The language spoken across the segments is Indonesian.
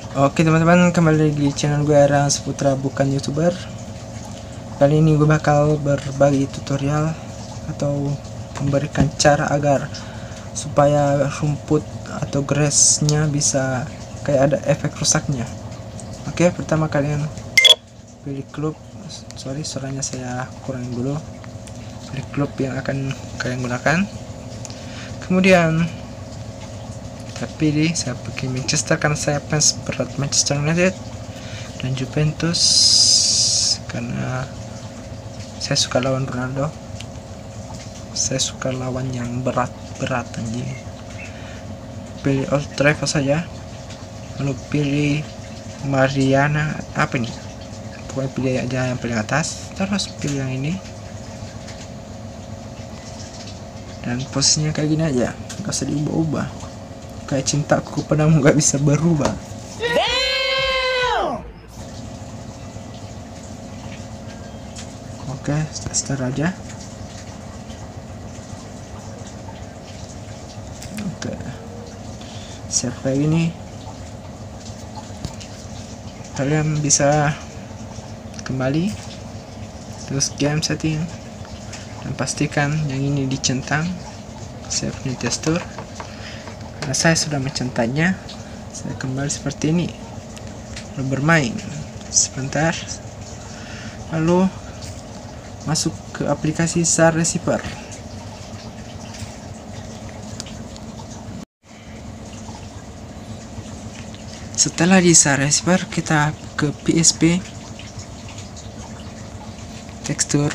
Oke teman-teman, kembali lagi di channel gue Rans Putra, bukan youtuber. Kali ini gue bakal berbagi tutorial atau memberikan cara agar supaya rumput atau grassnya bisa kayak ada efek rusaknya. Oke, pertama kalian pilih klub. Sorry, suaranya saya kurangin dulu. Pilih klub yang akan kalian gunakan. Kemudian pilih, saya pakai Manchester karena saya fans berat Manchester United, dan Juventus karena saya suka lawan Ronaldo. Saya suka lawan yang berat anjing. Pilih Old Trafford saja, lalu pilih Mariana apa nih, pokoknya pilih aja yang paling atas, terus pilih yang ini dan posisinya kayak gini aja, gak usah diubah-ubah. Kayak cintaku padamu gak bisa berubah. Oke, start aja. Oke, save kayak gini. Kalian bisa kembali terus game setting dan pastikan yang ini dicentang, save new texture. Karena saya sudah mencentangnya, saya kembali seperti ini, lalu bermain sebentar, lalu masuk ke aplikasi SAR Receiver. Setelah di SAR Receiver, kita ke PSP, tekstur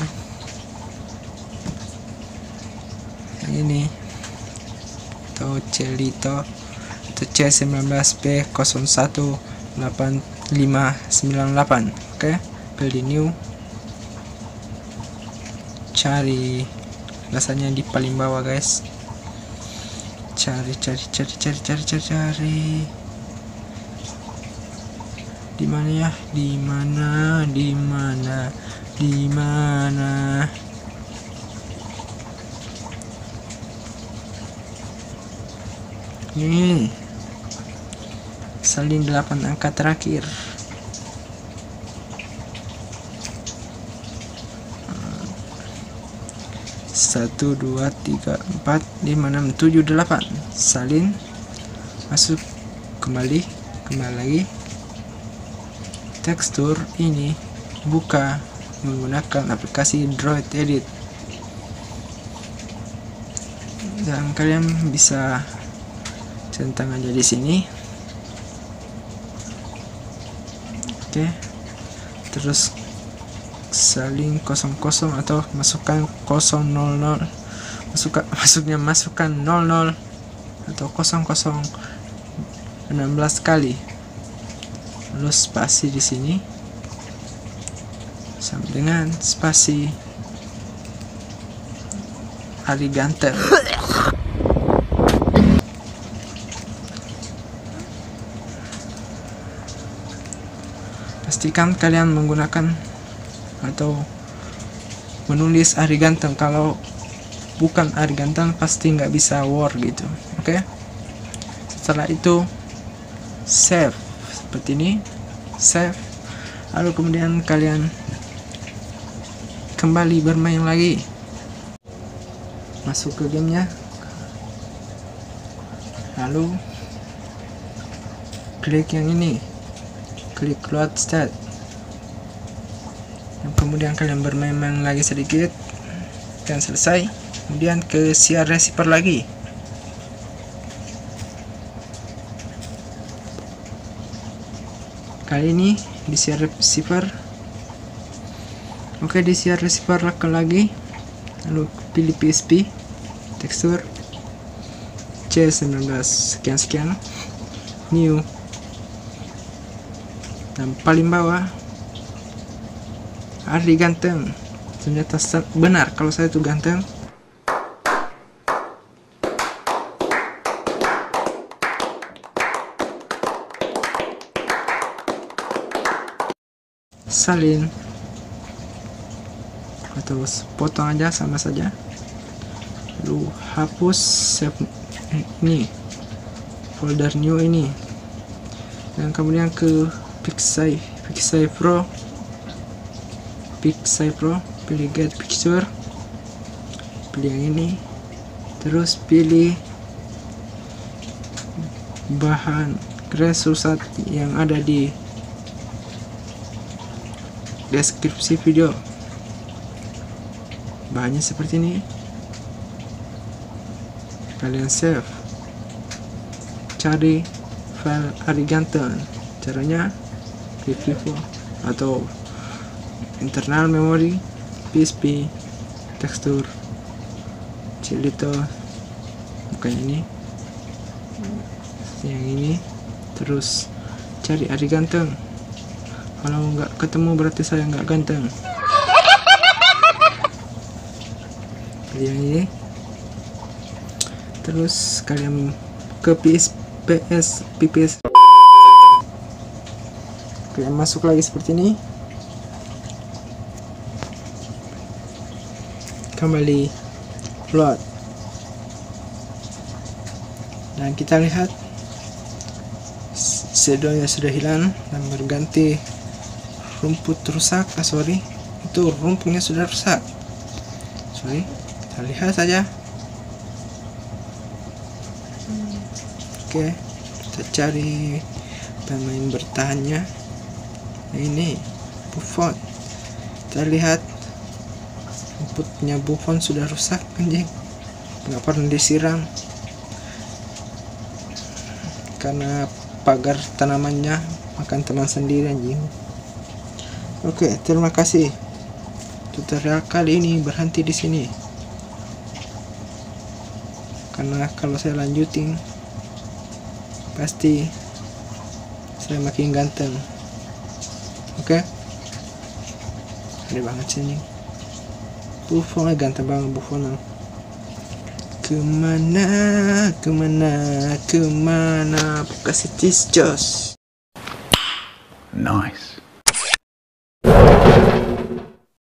yang ini atau Celito atau C19B018598. Oke, pilih new, cari rasanya di paling bawah guys, cari di mana ya, di mana ini, salin 8 angka terakhir. Satu, dua, tiga, empat, lima, enam, tujuh, 8. Salin, masuk, kembali lagi. Tekstur ini buka menggunakan aplikasi Droid Edit, dan kalian bisa centang aja di sini. Oke, terus salin 00 atau masukkan 000, masukkan 00 atau 00 16 kali, lalu spasi di sini sama dengan spasi horizontal. Pastikan kalian menggunakan atau menulis horizontal, kalau bukan horizontal pasti nggak bisa war gitu. Oke, setelah itu save seperti ini, save, lalu kemudian kalian kembali bermain lagi, masuk ke gamenya, lalu klik yang ini, klik load state, dan kemudian kalian bermain lagi sedikit dan selesai. Kemudian ke SAR Receiver lagi, kali ini di SAR Receiver. Oke, di SAR Receiver lagi, lalu pilih PSP, tekstur C19 sekian, new, dan paling bawah Ardi ganteng. Ternyata benar kalau saya tuh ganteng. Salin atau potong aja sama saja, lalu hapus save ini, folder new ini, Dan kemudian ke Pixie Pro, pilih get picture, pilih yang ini, terus pilih bahan result yang ada di deskripsi video. Bahannya seperti ini, kalian save, cari file Ariganten. Caranya klik Vivo atau internal memory, PSP, tekstur, Cilito, bukan ini, yang ini, terus cari Ari ganteng. Kalau nggak ketemu berarti saya nggak ganteng. Pilih yang ini, terus kalian ke PPS, kalian masuk lagi seperti ini, kembali upload, dan kita lihat shadownya sudah hilang dan berganti rumput rusak. Itu rumputnya sudah rusak. Kita lihat saja. Oke, kita cari pemain bertahannya. Nah, ini Buffon. Kita lihat rumputnya Buffon sudah rusak, anjing, nggak pernah disiram karena pagar tanamannya makan teman sendiri, anjing. Oke, terima kasih. Tutorial kali ini berhenti di sini, karena kalau saya lanjutin pasti saya makin ganteng. Oke, ada banget sih anjing. Buffon ganteng banget, Buffon. Kemana kasih tis jos. Nice.